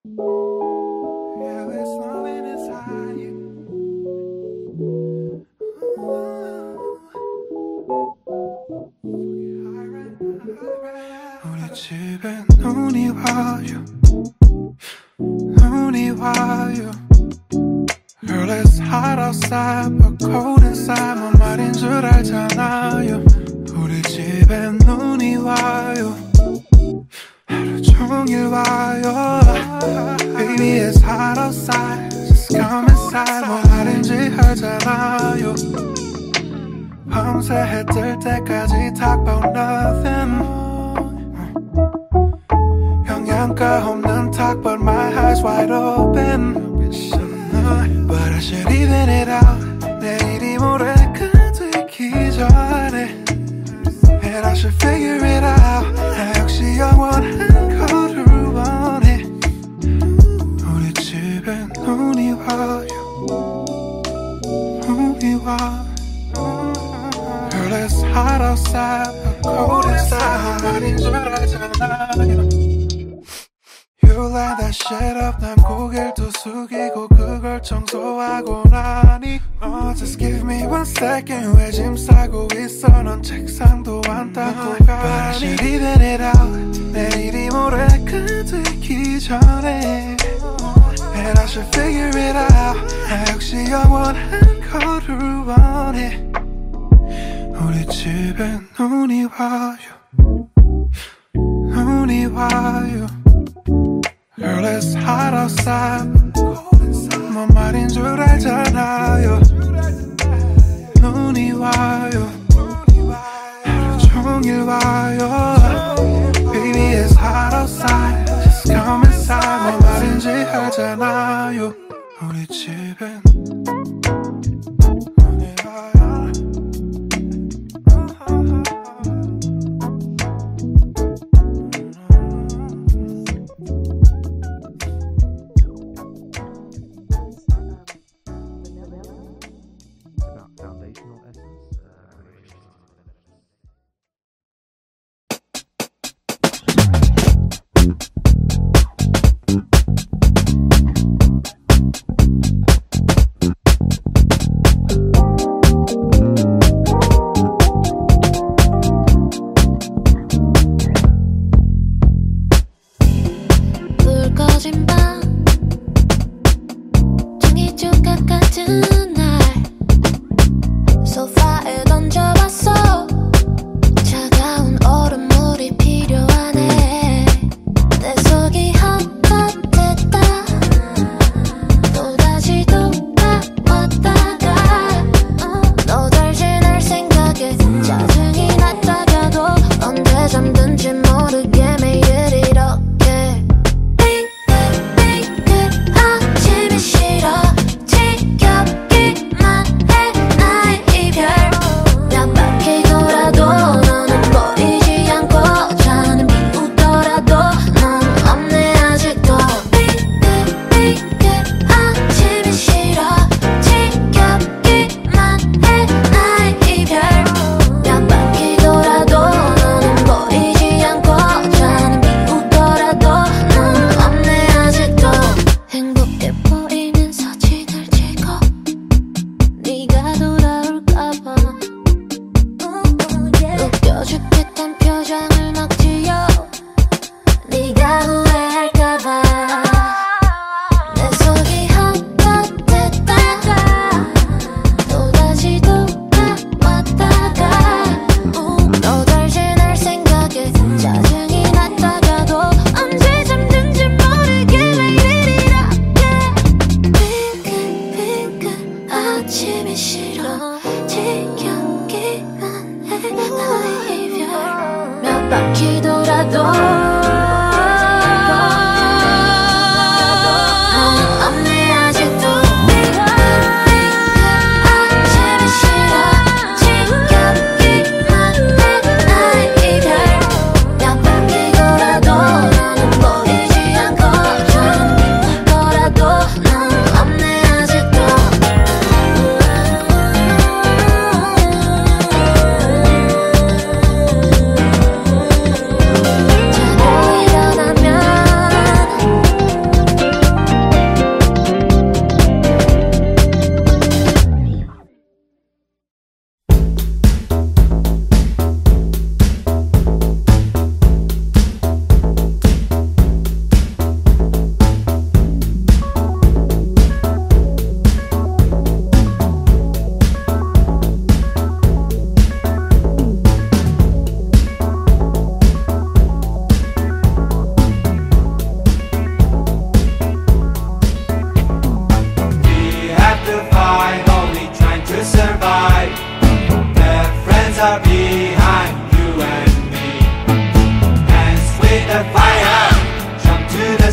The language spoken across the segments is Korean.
Yeah, it's falling inside you. 우리 집에 눈이 와요. 눈이 와요. Girl, it's hot outside, but cold inside. 뭔 말인 줄 알잖아요. 우리 집에 눈이 와요. 하루 종일 와요. Baby, it's hot outside. Just come inside. 뭔 말인지 알잖아요. 밤새 해 뜰 때까지 talk about nothing. 영양가 없는 talk, but my eyes wide open. But I should even it out. 내일이 모레가 되기 전에. And I should figure it out. 나 역시 영원한 거를 원해. 우리 집에 눈이 와요. 눈이 와. Girl, it's hot outside, but cold inside. 말인 줄 알잖아요. You light that shit up. 난 고개를 또 숙이고 그걸 청소하고 나니. Just give me one second. 왜 짐 싸고 있어. 넌 책상도 안 닦고 가니. But I should even it out. 내일이 모레가 되기 전에. And I should figure it out. 나 역시 영원한 거를 원해. 우리 집에 눈이 와요. 눈이 와요. Girl, it's hot outside. 뭔 말인 줄 알잖아요. 눈이 와요. 하루 종일 와요. Baby, it's hot outside. Just come inside. 뭔 말인지 알잖아요. 우리 집엔 눈이 와요. Foundational essence. 불 꺼진 밤 종이 조각 같은 날 소파에 던져봤어. 차가운 얼음물이 필요하네. 내 속이 헛헛했다. 또다시 돌아왔다가 너 달지날 생각에 짜증이 났다가도 언제 잠든지 모르게 매일 이렇게 빙글빙글 아침이 싫어. 지겹기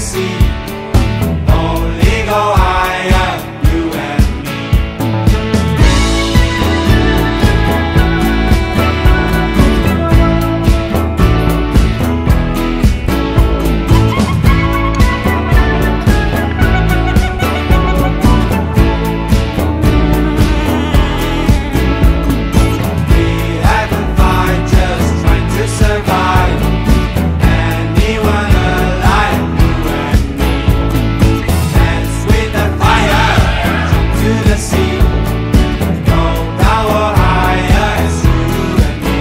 sea. Only go higher, you and me. We had to fight, just trying to survive. Anyone alive, you and me. Dance with the fire, jump to the sea. Go tower higher, it's you and me.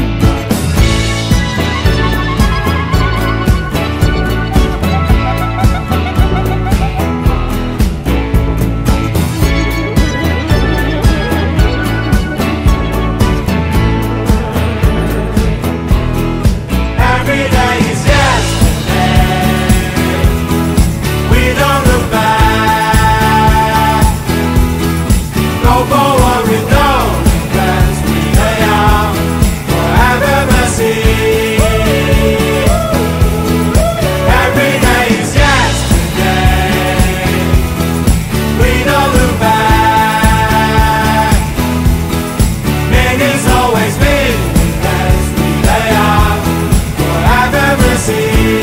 Every day is yesterday. We don't look back. Go forward with no regrets. We lay out forever mercy. Every day is yesterday. We don't look back. Meaning's always been as we lay out forever mercy.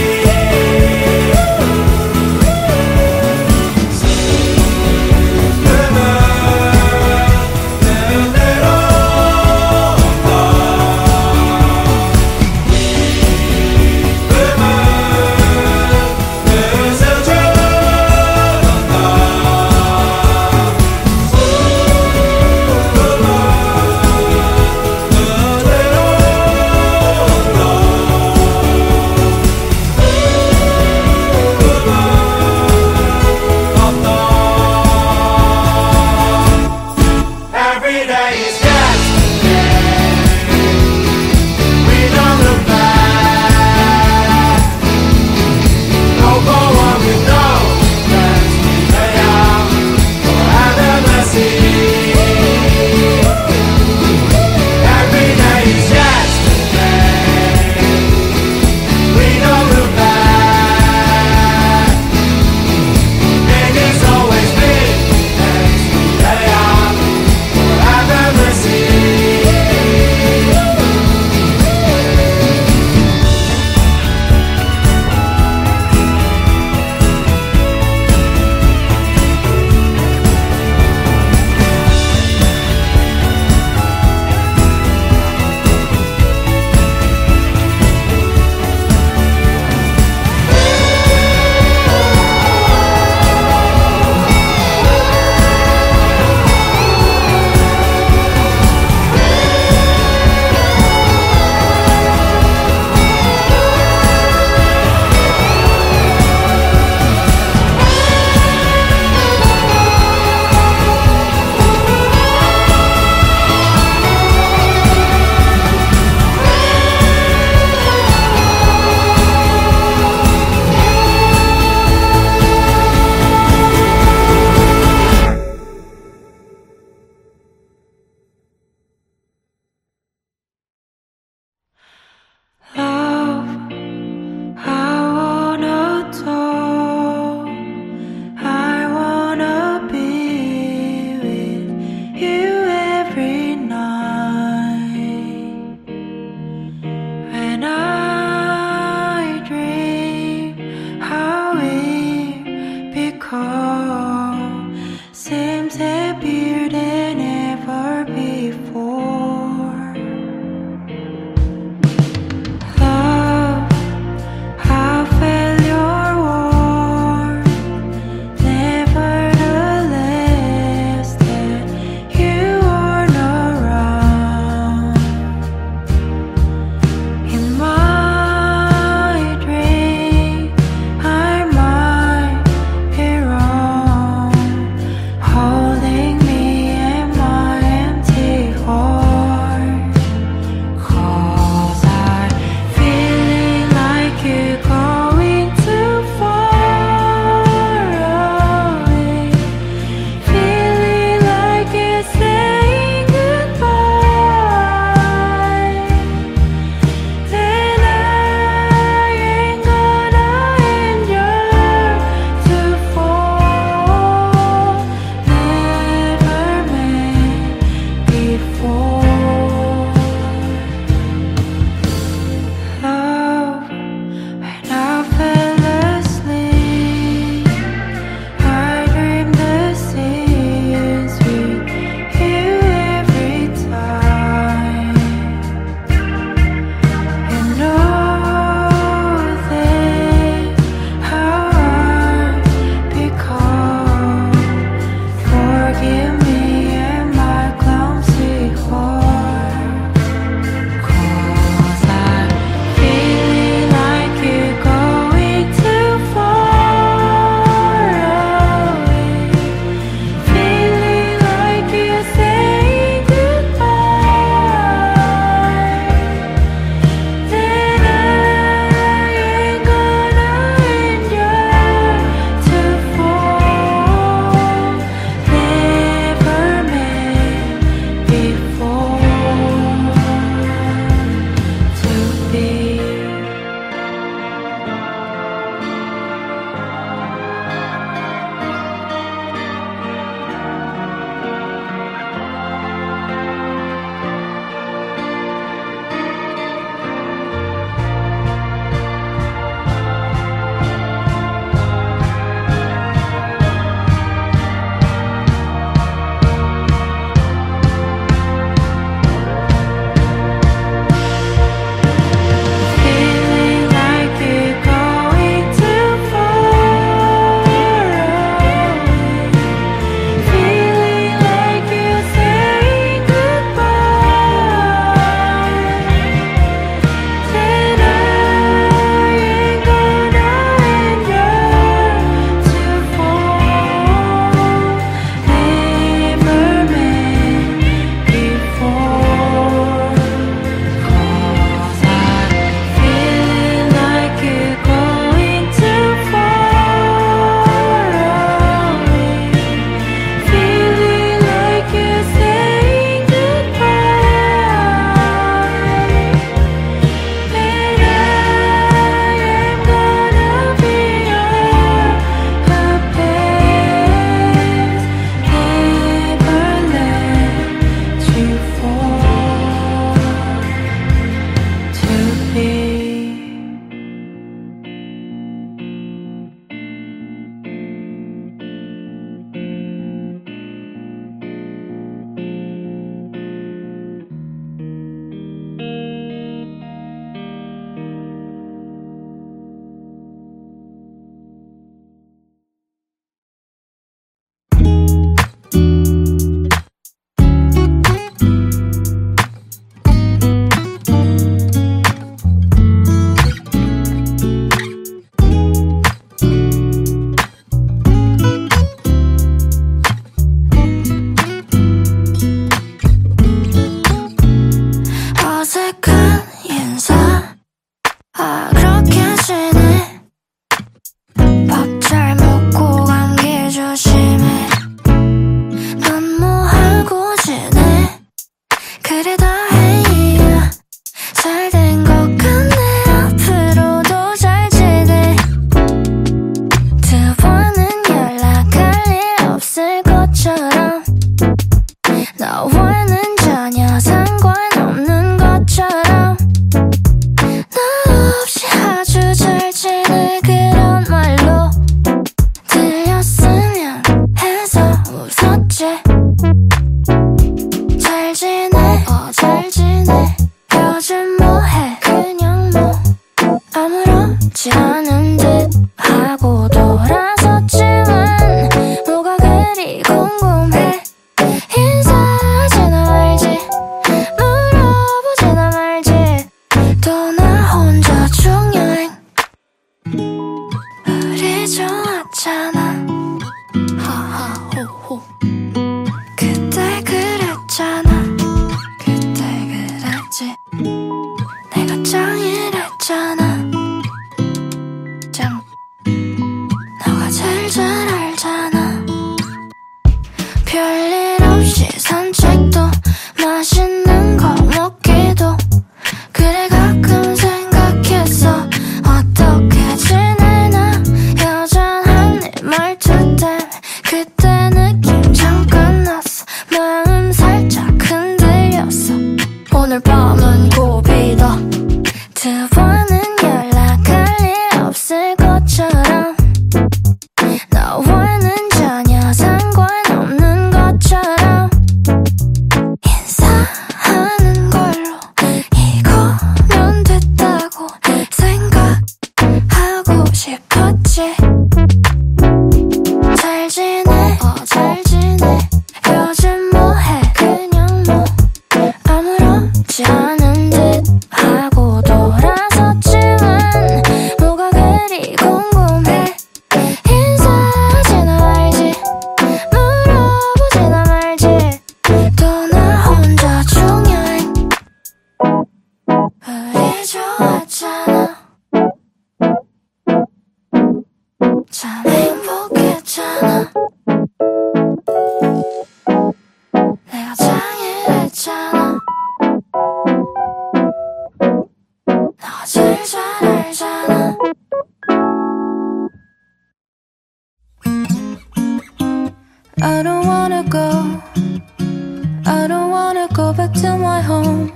Every day is yesterday. We don't look back. Go forward with no regrets. We lay out forever mercy. Every day is yesterday. We don't look back. Meaning's always been as we lay out forever mercy. Love, I wanna talk. I wanna be with you every night. When I dream how we become, seems happier than ever before. Love, I felt your warmth. Nevertheless, that you weren't around. In my dream, I might be wrong. 우리 좋았잖아. 하하호호. 그때 그랬잖아. 그때 그랬지. 내가 짱이랬잖아. 짱. 너가 제일 잘 알잖아. 별일 없이 산책도 맛있는 거 먹기도. 그래 가끔 생각했어. 어떻게 지내나 여전한 네 말투 때문에. 그때 느낌 잠깐 났어. 마음 살짝 흔들렸어. 오늘 밤은 고비다. 두 번은 연락할 일 없을 것처럼. 너와는 전혀 상관없는 것처럼 인사하는 걸로 이거면 됐다고 생각하고 싶었지. 잘 지내? 잘 지내. 요즘 뭐해? 그냥 뭐 아무렇지 않은 듯 하고 돌아섰지만 뭐가 그리 궁금해. 인사하지나 말지 물어보지나 말지. 또 나 혼자 중요해. 우리 좋았잖아. 참 행복했잖아. 내가 짱이랬잖아. 너가 제일 잘 알잖아. I don't wanna go. I don't wanna go back to my home.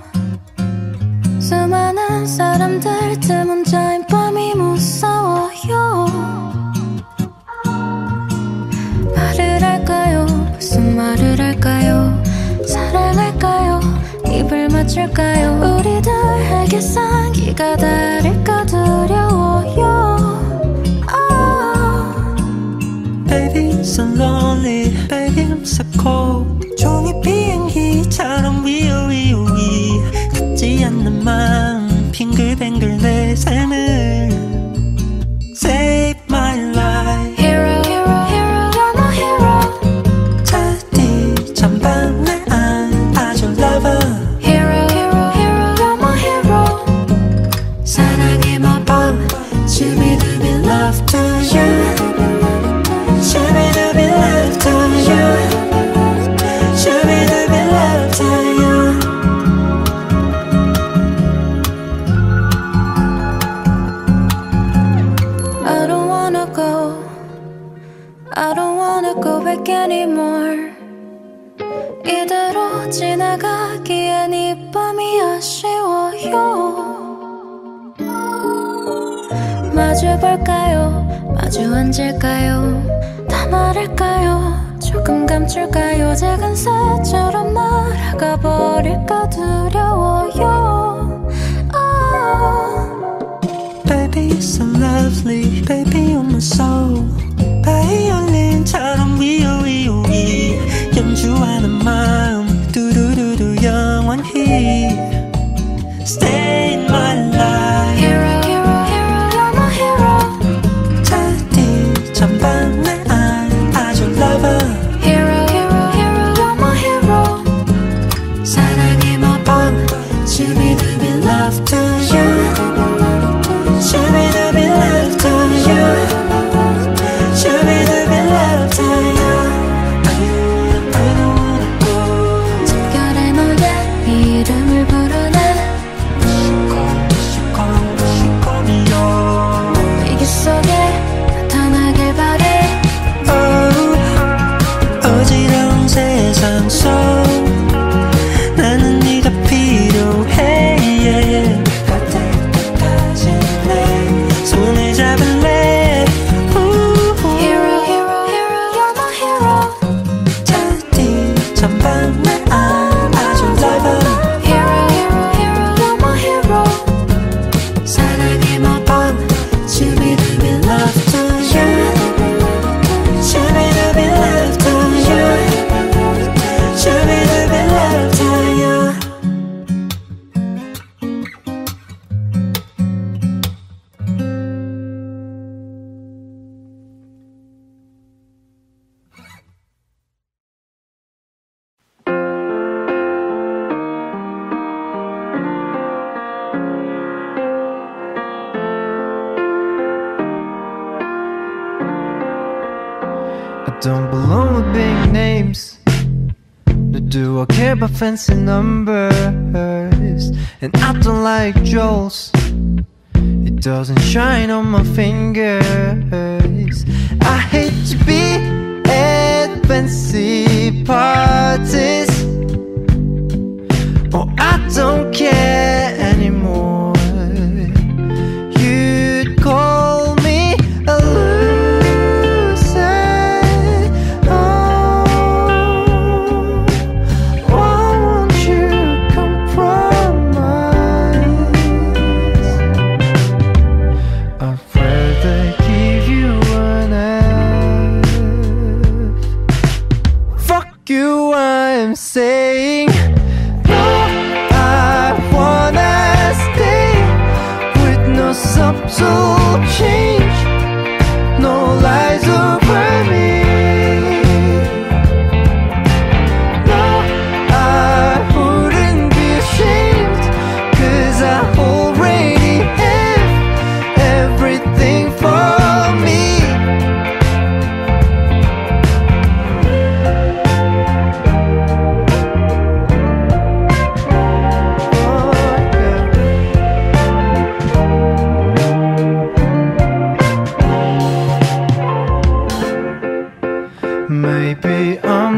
수많은 사람들 틈 혼자인 밤이 무서워요. 말을 할까요? 무슨 말을 할까요? 사랑할까요? 입을 맞출까요? 우리들에게 상기가 다를까 두려워요. Baby, I'm so lonely. Baby, I'm so cold. 종이 비행기처럼 위위위 닿지 않는 마음 빙글뱅글 내 삶을 Save my life. Hero, hero, hero, you're my hero. 차디 전방을 안아줄 lover. Hero, hero, hero, you're my hero. 사랑의 마법 주비두비 love to you. 주비두비 love to you. 주비두비 love to you. I don't wanna go. I don't wanna go back anymore. 이대로 지나가기엔 이 밤이 아쉬워요. 마주볼까요? 마주 앉을까요? 다 말할까요? 조금 감출까요? 작은 새처럼 날아가 버릴까 두려워요. Baby, you're so lovely. Baby, you're my soul. 바이올린처럼 위위위 연주하는 마음 두루루루 영원히 Stay in my life. Hero, hero, hero, you're my hero. 차디 전방을 안아줄 lover. Hero, hero, hero, you're my hero. 사랑의 마법 주비두비 love to you. 주비두비 love to you. 주비두비 love to you. I don't wanna go. 특별해 너의 이름을 부르네. 시꺼미요. 위기 속에 나타나길 바래. don't belong with big names. Nor do I care about fancy numbers. And I don't like jewels. It doesn't shine on my fingers. I hate to be at fancy parties. Oh, I don't care anymore. You'd call me a loser. Oh, why won't you compromise? I'd rather give you an F. Fuck you, I'm saying. Subtle change, no lies over me. No, I wouldn't be ashamed, 'cause I already have everything for me. Maybe I'm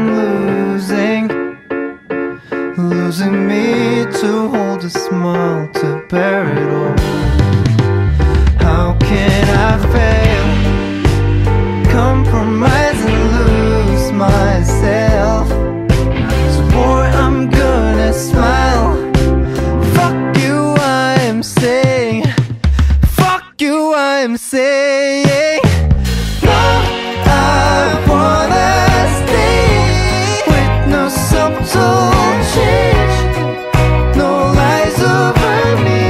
losing me to hold a smile, to bear it all. How can I fail, compromise and lose myself? So boy, I'm gonna smile. Fuck you, I'm saying. Fuck you, I'm saying. No, I wanna stay with no subtle change, no lies over me.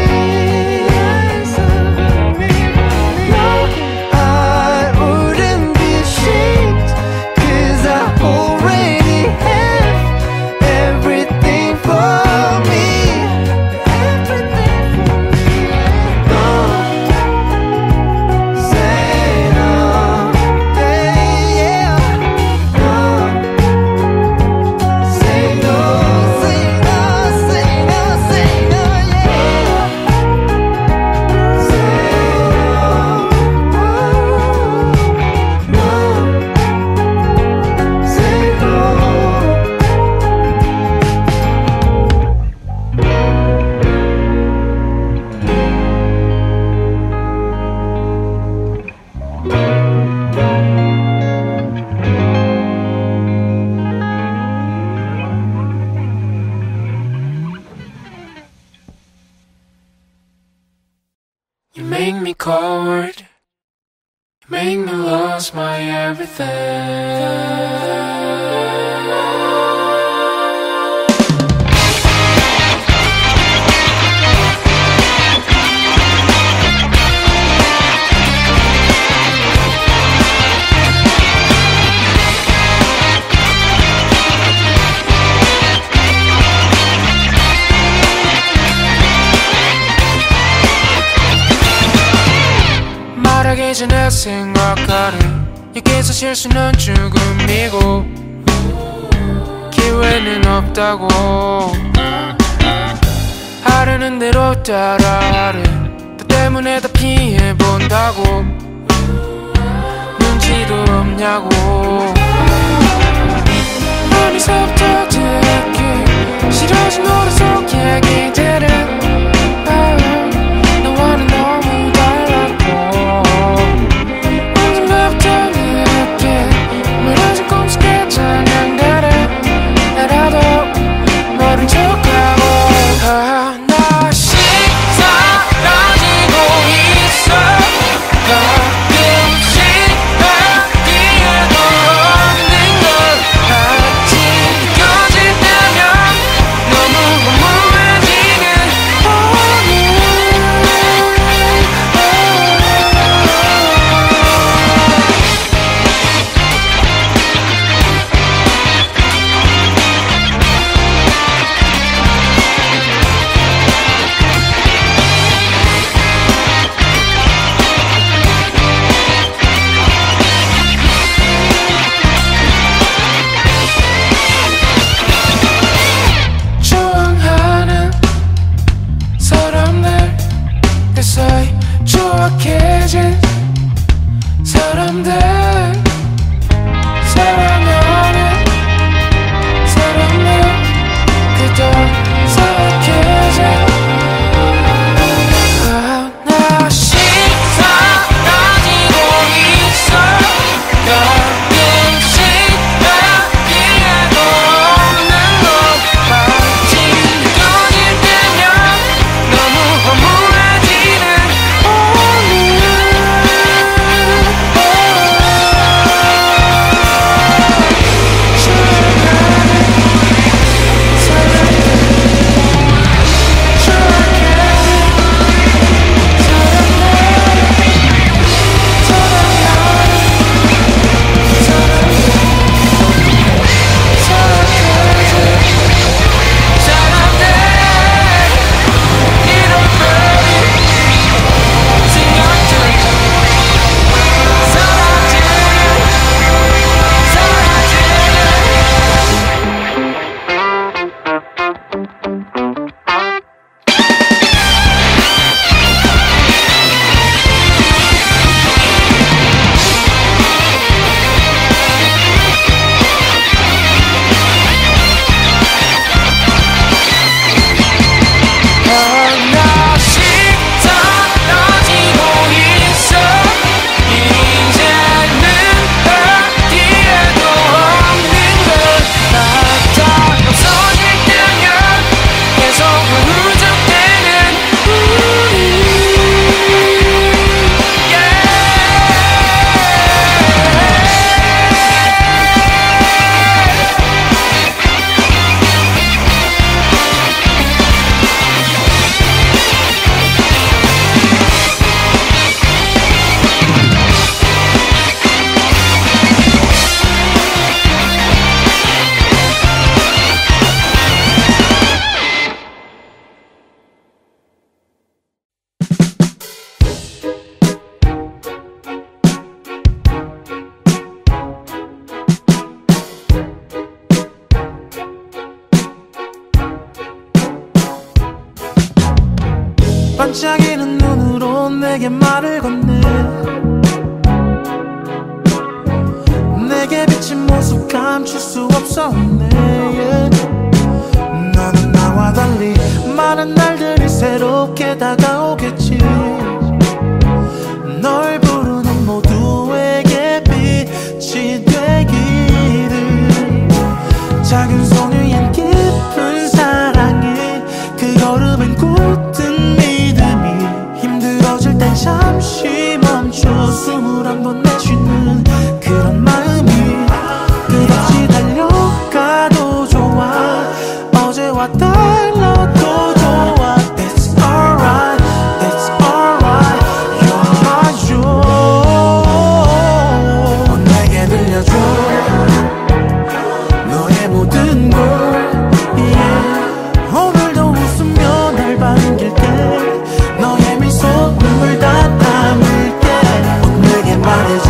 No, I wouldn't be ashamed, 'cause I already have everything for me. Everything for me. No, say no. Yeah. No, say no. Say no, say no, say no, yeah. Say no. No, say no. You make me cold. You make me lose my everything. 말하기 전에 생각하래. 여기서 실수는 죽음이고 기회는 없다고. 하려는 대로 따라하래. 너 때문에 다 피해본다고. 눈치도 없냐고. 어디서부터 듣기 싫어진 노래 속 얘기들은 너와는 너무 달랐고. 언제부터 느낀 무너진 꿈속의 찬양들은 나라도 모른 척하고. 하나씩 사라지고 있어. 가끔씩 하기에도 없는 걸 아직 느껴진다면 너무 반짝이는 눈으로 내게 말을 건네. 내게 비친 모습 감출 수 없었네. 너는 나와 달리 많은 날들이 새롭게 다가오겠지. 널 부르는 모두에게 빛이 되기를. 작은 소녀의 깊은 사랑이 그 걸음엔 굳은 믿음이 힘들어질 땐 잠시 멈춰 숨을 한번 내쉬는 그런 마음이 끝없이 달려가도 좋아. 어제와 달라도 좋아. It's alright, it's alright. You're my joy. 내게 들려줘 너의 모든 걸. Yeah. 오늘도 웃으며 날 반길게. 너의 미소 눈물 다 담을게. 내게 말해줘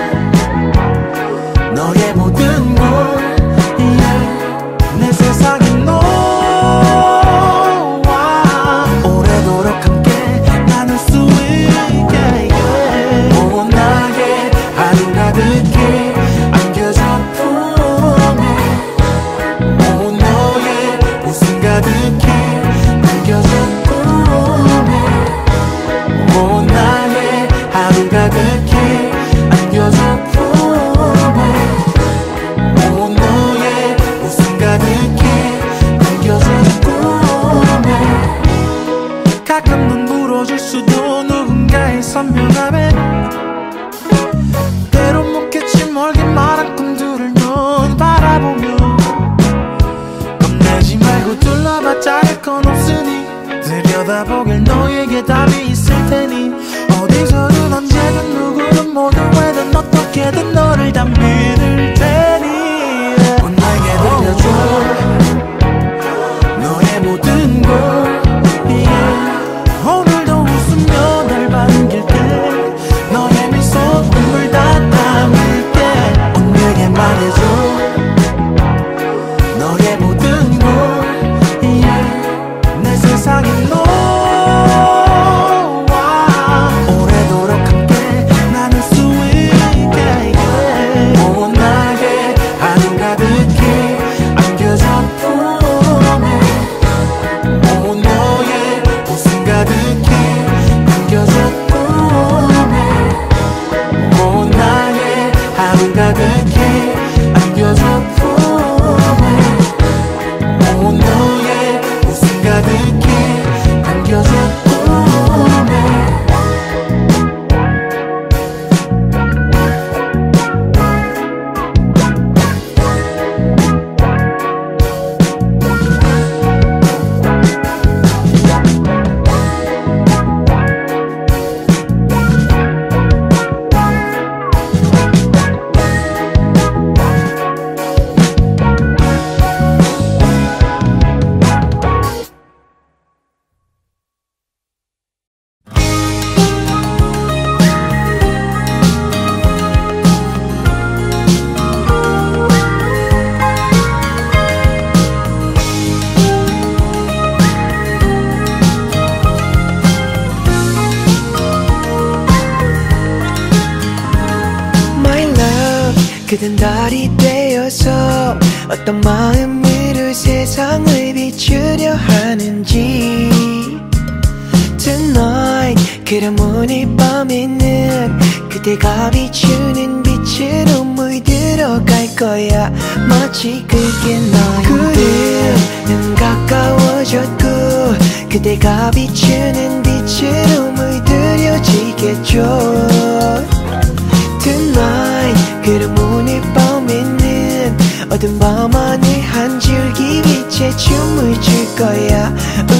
너의 모든 걸. Yeah. 내 세상에 너와 오래도록 함께 나눌 수 있게. Yeah. 오 나의 하루 가득히 안겨줘 품에. 오 너의 웃음 가득히 안겨줘 꿈에. 오 나의 하루 가득히 안겨줘 품에. 오 너의 웃음 가득히 안겨줘 꿈에. 가끔 눈 부러질 수도 누군가의 선명함에. 때론 묻겠지 멀기만한 꿈들을 넌 바라보며. 겁내지 말고 둘러봤자 할 건 없으니. 들여다보길 너에게 답이 있을 테니. 어디서든 언제든 누구든 모두에든 어떻게든 너를 다 믿을 테니. 내게 들려줘 너의 모든 걸. Yeah. 오늘도 웃으며 날 반길게. 너의 미소 눈물 다 담을게. 내게 말해줘 너의 모든 걸. Yeah. 내 세상에 너와 오래도록 함께 나눌 수 있게. Yeah. 오 나의 하루 가득히 안겨줘 품에. 오 너의 웃음 가득히 안겨줘 꿈에. 오 나의 하루 가득히 안겨줘 품에. 오 너의 웃음 가득히 안겨줘 꿈에. My love 그댄 달이 되어서 어떤 마음으로 세상을 비추려 하는지. Tonight 그럼 오늘 밤에는 그대가 비추는 빛으로 물들어갈 거야. 마치 그게 너인데 눈 가까워졌고 그대가 비추는 빛으로 물들여지겠죠. Tonight 그럼 오늘 밤에는 어두운 밤하늘 한 줄기 빛에 춤을 출 거야.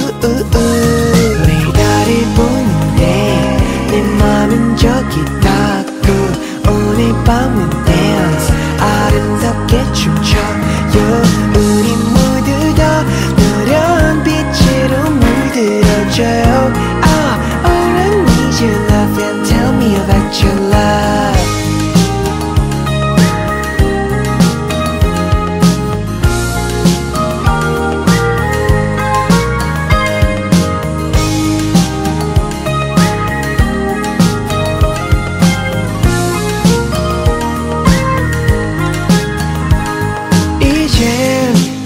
매일 달을 보는데 내 맘은 저기 닿고 오늘 밤은 dance 아름답게 춤춰요. 우리 모두 다 노란 빛으로 물들어져요. All I need your love and tell me about your love.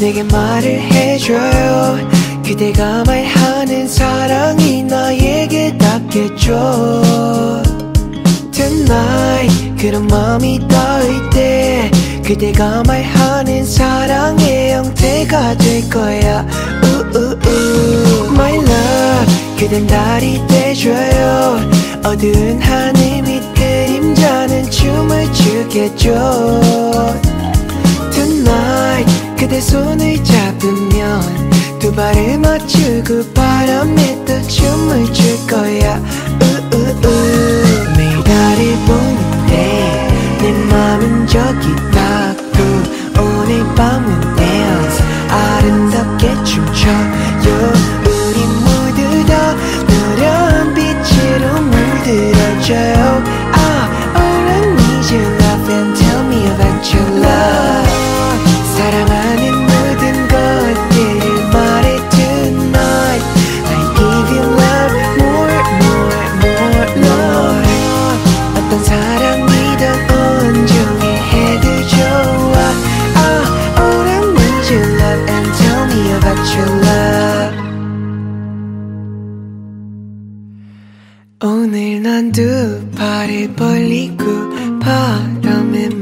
내게 말을 해줘요. 그대가 말하는 사랑이 나에게 닿겠죠. Tonight 그런 마음이 닿을 때 그대가 말하는 사랑의 형태가 될 거야. My love 그댄 달이 돼줘요. 어두운 하늘 밑 그림자는 춤을 추겠죠. Tonight 그대 손을 잡으면 두 발을 맞추고 바람에 또 춤을 출 거야. 매일 달을 보는데 내 맘은 저기 닿고 오늘 밤은 dance 아름답게 춤춰요. 우리 모두 다 노란 빛으로 물들어져요. All I need your love and tell me about your love. 사랑하는 모든 것들을 말해 tonight. I give you love more, more, more, more. 어떤 사랑이든 온종일 해도 좋아. All I need your love and tell me about your love. 오늘 난 두 발을 벌리고 바람에